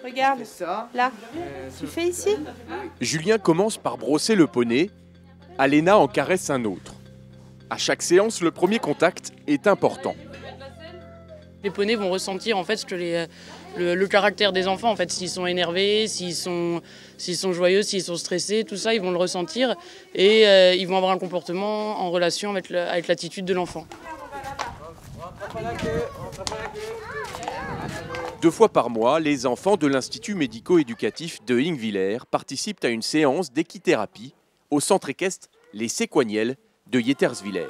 Regarde, là. Tu fais ici? Julien commence par brosser le poney. Alena en caresse un autre. À chaque séance, le premier contact est important. Les poneys vont ressentir en fait le caractère des enfants, en fait, s'ils sont énervés, s'ils sont joyeux, s'ils sont stressés, tout ça, ils vont le ressentir et ils vont avoir un comportement en relation avec l'attitude de l'enfant. 2 fois par mois, les enfants de l'Institut médico-éducatif de Hinguevillers participent à une séance d'équithérapie au centre équestre Les Séquaniels de Yeterswiller.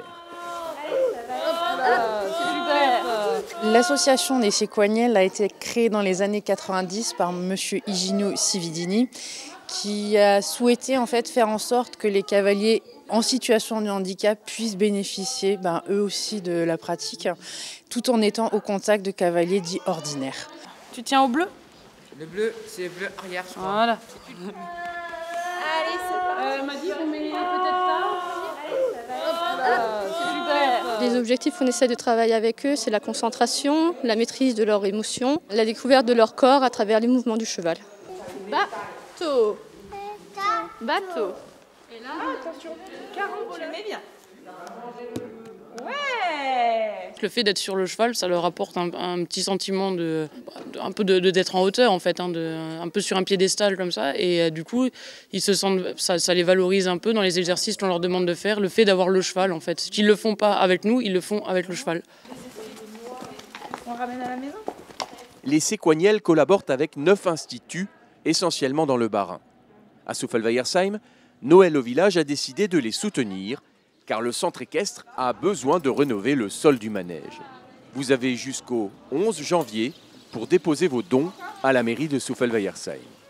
L'association des Séquaniels a été créée dans les années 90 par M. Higino Cividini, qui a souhaité en fait faire en sorte que les cavaliers en situation de handicap puissent bénéficier eux aussi de la pratique, tout en étant au contact de cavaliers dits ordinaires. Tu tiens au bleu? Le bleu, c'est le bleu arrière. Voilà. Allez, c'est m'a dit qu'on met peut-être ça. Les objectifs qu'on essaie de travailler avec eux, c'est la concentration, la maîtrise de leurs émotions, la découverte de leur corps à travers les mouvements du cheval. Bateau. Bateau. Et là, attention, Caro, tu le mets bien. Ouais. Le fait d'être sur le cheval, ça leur apporte un petit sentiment d'être en hauteur en fait, un peu sur un piédestal comme ça, et du coup ils se sentent, ça les valorise un peu dans les exercices qu'on leur demande de faire, le fait d'avoir le cheval en fait. Qu'ils le font pas avec nous, ils le font avec le cheval. On ramène à la maison. Les Séquaniels collaborent avec 9 instituts, essentiellement dans le Bas-Rhin. À Suffelweiersheim, Noël au village a décidé de les soutenir, car le centre équestre a besoin de rénover le sol du manège. Vous avez jusqu'au 11 janvier pour déposer vos dons à la mairie de Suffelweiersheim.